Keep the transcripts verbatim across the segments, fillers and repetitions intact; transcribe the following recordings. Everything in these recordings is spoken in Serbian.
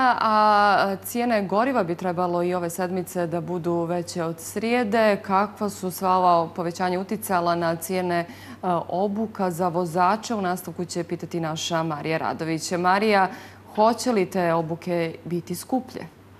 A cijene goriva bi trebalo i ove sedmice da budu veće od srijede. Kakva su sva ova povećanja uticala na cijene obuka za vozače? U nastavku će pitati naša Marija Radović. Marija, hoće li te obuke biti skuplje?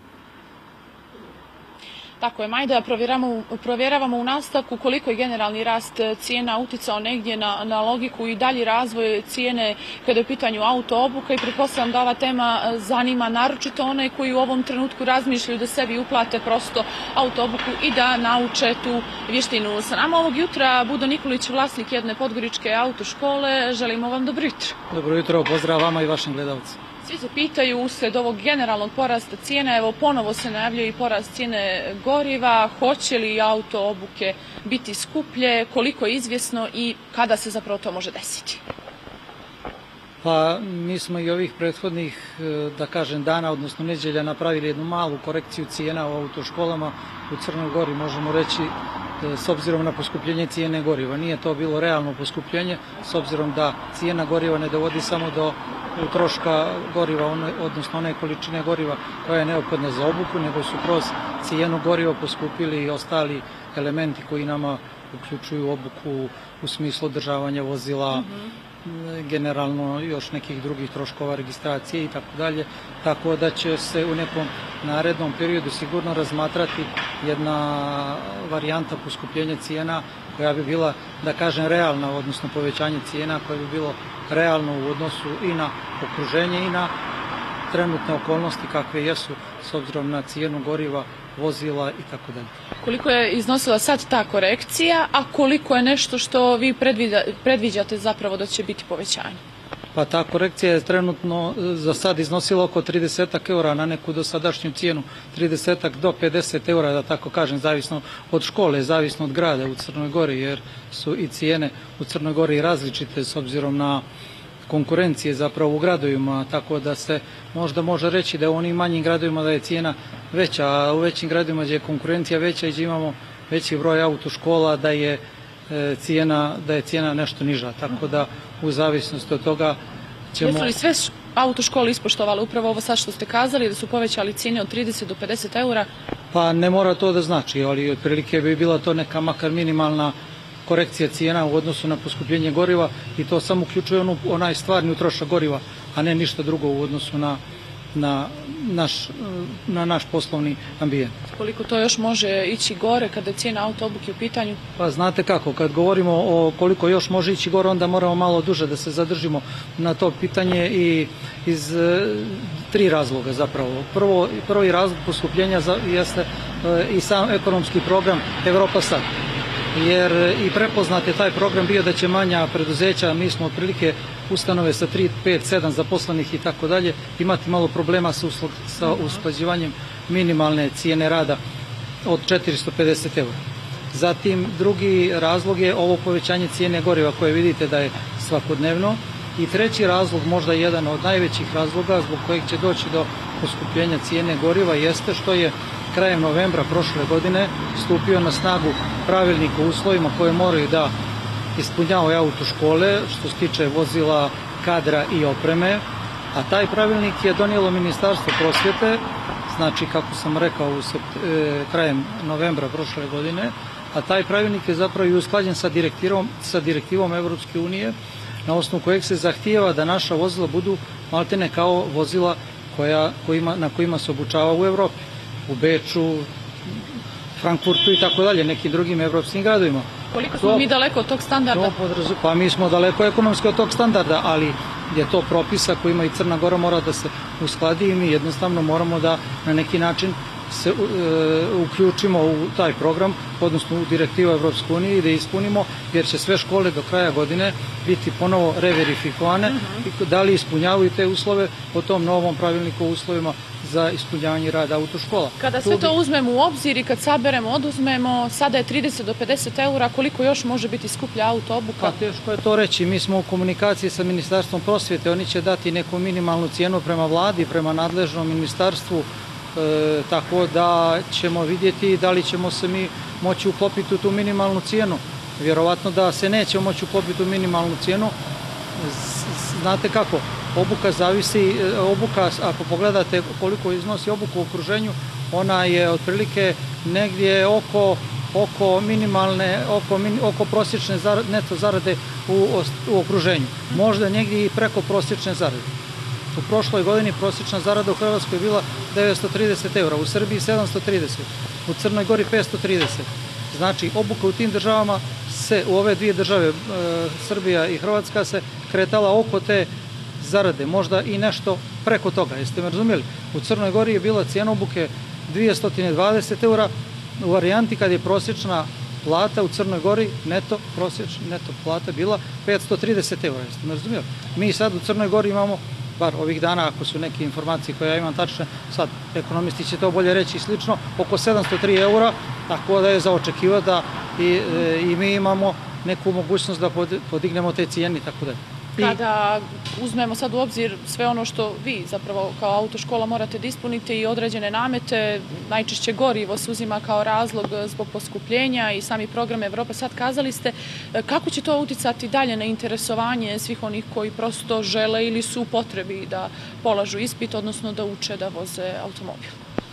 Tako je, Majda, provjeravamo, provjeravamo u nastavku koliko je generalni rast cijena uticao negdje na, na logiku i dalji razvoj cijene kada je u pitanju auto obuka i pretpostavljam da ova tema zanima naročito one koji u ovom trenutku razmišljaju da sebi uplate prosto auto obuku i da nauče tu vještinu. Sa nama ovog jutra Budo Nikolić, vlasnik jedne podgoričke autoškole. Želimo vam dobro jutro. Dobro jutro, pozdrav vama i vašim gledalcima. Svi se pitaju uslijed ovog generalnog porasta cijena, evo ponovo se najavljuje i porast cijene goriva, hoće li auto obuke biti skuplje, koliko je izvjesno i kada se zapravo to može desiti? Pa mi smo i ovih prethodnih, da kažem, dana, odnosno nedjelja napravili jednu malu korekciju cijena u autoškolama u Crnoj Gori, možemo reći, s obzirom na poskupljenje cijene goriva. Nije to bilo realno poskupljenje, s obzirom da cijena goriva ne dovodi samo do troška goriva, odnosno one količine goriva koja je neophodna za obuku, nego su kroz cijenu goriva poskupili i ostali elementi koji nama uključuju obuku u smislu održavanja vozila, mm-hmm. generalno još nekih drugih troškova registracije i tako dalje. Tako da će se u nekom narednom periodu sigurno razmatrati jedna varijanta poskupljenja cijena koja bi bila, da kažem, realna, odnosno povećanje cijena koje bi bilo realno u odnosu i na okruženje i na trenutne okolnosti kakve jesu s obzirom na cijenu goriva, vozila i tako dalje. Koliko je iznosila sad ta korekcija, a koliko je nešto što vi predviđate zapravo da će biti povećanje? Pa ta korekcija je trenutno za sad iznosila oko trideset eura na neku dosadašnju cijenu, trideset do pedeset eura, da tako kažem, zavisno od škole, zavisno od grada u Crnoj Gori, jer su i cijene u Crnoj Gori različite s obzirom na konkurencije zapravo u gradovima, tako da se možda može reći da u onim manjim gradovima da je cijena veća, a u većim gradovima gdje je konkurencija veća i gdje imamo veći broj autoškola da je cijena, da je cijena nešto niža, tako da u zavisnosti od toga ćemo... Jesu li sve autoškole ispoštovali upravo ovo sad što ste kazali, da su povećali cijene od trideset do pedeset eura? Pa ne mora to da znači, ali otprilike bi bila to neka makar minimalna korekcija cijena u odnosu na poskupljenje goriva i to samo uključuje onu, onaj stvarni utrošak goriva, a ne ništa drugo u odnosu na, na, naš, na naš poslovni ambijent. Koliko to još može ići gore kada je cijena auto obuke u pitanju? Pa znate kako, kad govorimo o koliko još može ići gore, onda moramo malo duže da se zadržimo na to pitanje i iz e, tri razloga zapravo. Prvo, prvi razlog poskupljenja za, jeste e, i sam ekonomski program Evropa sad. Jer i prepoznat je taj program bio da će manja preduzeća, mi smo otprilike ustanove sa tri, pet, sedam zaposlenih i tako dalje, imati malo problema sa, uslug, sa usklađivanjem minimalne cijene rada od četiristo pedeset eura. Zatim drugi razlog je ovo povećanje cijene goriva koje vidite da je svakodnevno. I treći razlog, možda jedan od najvećih razloga zbog kojeg će doći do poskupljenja cijene goriva jeste što je krajem novembra prošle godine stupio na snagu pravilnik o uslovima koje moraju da ispunjavaju autoškole što se tiče vozila, kadra i opreme, a taj pravilnik je donijelo Ministarstvo prosvjete, znači kako sam rekao u e, krajem novembra prošle godine, a taj pravilnik je zapravo i usklađen sa direktivom, sa direktivom Evropske unije, na osnovu kojeg se zahtijeva da naša vozila budu maltene kao vozila koja, kojima, na kojima se obučava u Evropi, u Beču, Frankfurtu i tako dalje, nekim drugim evropskim gradovima. Koliko smo to, mi daleko od tog standarda? Podrazu, pa mi smo daleko ekonomski od tog standarda, ali je to propisa kojima i Crna Gora mora da se uskladi i mi jednostavno moramo da na neki način se e, uključimo u taj program, odnosno u direktivu Evropske unije i da ispunimo, jer će sve škole do kraja godine biti ponovo reverifikovane uh-huh. da li ispunjavaju te uslove po tom novom pravilniku o uslovima za ispunjavanje rada autoškola. Kada sve to uzmemo u obzir i kad saberemo, oduzmemo, sada je trideset do pedeset eura, koliko još može biti skuplja auto obuka? Pa teško je to reći, mi smo u komunikaciji sa Ministarstvom prosvjete, oni će dati neku minimalnu cijenu prema vladi, prema nadležnom ministarstvu, E, tako da ćemo vidjeti da li ćemo se mi moći uklopiti u tu minimalnu cijenu. Vjerovatno da se neće moći uklopiti u minimalnu cijenu. Znate kako, obuka zavisi, obuka, ako pogledate koliko iznosi obuku u okruženju, ona je otprilike negdje oko oko minimalne, oko, oko prosječne zarade, neto zarade u, u okruženju. Možda negdje i preko prosječne zarade. U prošloj godini prosječna zarada u Hrvatskoj je bila devetsto trideset eura, u Srbiji sedamsto trideset, u Crnoj Gori petsto trideset. Znači, obuka u tim državama se, u ove dvije države, e, Srbija i Hrvatska, se kretala oko te zarade, možda i nešto preko toga. Jeste me razumjeli? U Crnoj Gori je bila cijena obuke dvjesto dvadeset eura, u varijanti kad je prosječna plata u Crnoj Gori, neto, prosječna neto plata bila petsto trideset eura. Jeste me razumjeli? Mi sad u Crnoj Gori imamo, bar ovih dana, ako su neke informacije koje ja imam tačne, sad ekonomisti će to bolje reći, slično, oko sedamsto tri eura, tako da je za očekivati da i, i mi imamo neku mogućnost da podignemo te cijene, tako da je. Kada uzmemo sad u obzir sve ono što vi zapravo kao autoškola morate da ispunite i određene namete, najčešće gorivo se uzima kao razlog zbog poskupljenja i sami program Evropa, sad kazali ste, kako će to uticati dalje na interesovanje svih onih koji prosto žele ili su u potrebi da polažu ispit, odnosno da uče da voze automobil?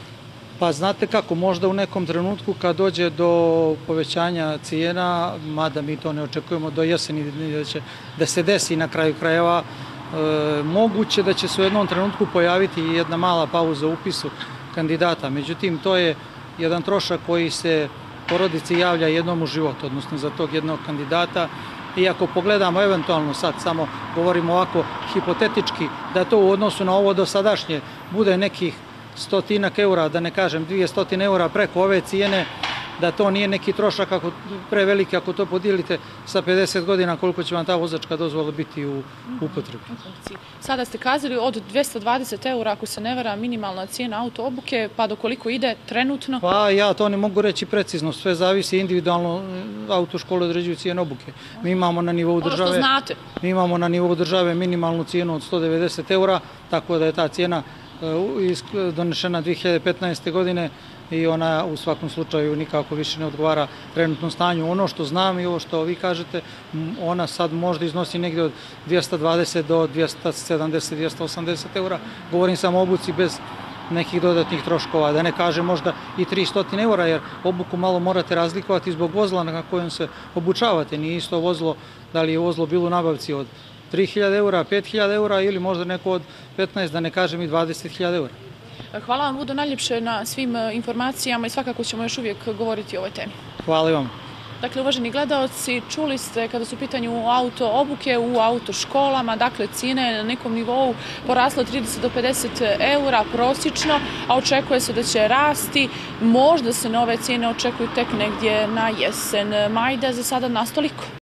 Pa znate kako, možda u nekom trenutku kad dođe do povećanja cijena, mada mi to ne očekujemo do jeseni da će da se desi na kraju krajeva, e, moguće da će se u jednom trenutku pojaviti jedna mala pauza u upisu kandidata. Međutim, to je jedan trošak koji se porodici javlja jednom u životu, odnosno za tog jednog kandidata. I ako pogledamo eventualno, sad samo govorimo ovako hipotetički, da to u odnosu na ovo dosadašnje bude nekih stotinak eura, da ne kažem dvije stotine eura preko ove cijene, da to nije neki trošak ako, preveliki ako to podijelite sa pedeset godina, koliko će vam ta vozačka dozvola biti u upotrebi. Sada ste kazali od dvjesto dvadeset eura, ako se ne vara, minimalna cijena auto obuke, pa do koliko ide trenutno? Pa ja to ne mogu reći precizno, sve zavisi individualno, autoškole određuju cijenu obuke. Mi imamo na nivou države, ono što znate. Mi imamo na nivou države minimalnu cijenu od sto devedeset eura, tako da je ta cijena donešena dvije hiljade petnaeste. godine i ona u svakom slučaju nikako više ne odgovara trenutnom stanju. Ono što znam i ovo što vi kažete, ona sad možda iznosi negdje od dvjesto dvadeset do dvjesto sedamdeset do dvjesto osamdeset eura. Govorim samo o obuci bez nekih dodatnih troškova, da ne kažem možda i tristo eura, jer obuku malo morate razlikovati zbog vozila na kojem se obučavate. Nije isto vozilo, da li je vozilo bilo u nabavci od tri hiljade eura, pet hiljada eura ili možda neko od petnaest, da ne kažem i dvadeset hiljada eura. Hvala vam, Vudo, najljepše na svim informacijama i svakako ćemo još uvijek govoriti o ovoj temi. Hvala vam. Dakle, uvaženi gledaoci, čuli ste kada su u pitanju auto obuke u autoškolama, dakle, cijena je na nekom nivou porasla trideset do pedeset eura prosječno, a očekuje se da će rasti. Možda se nove cijene očekuju tek negdje na jesen. Majda, za sada nas toliko.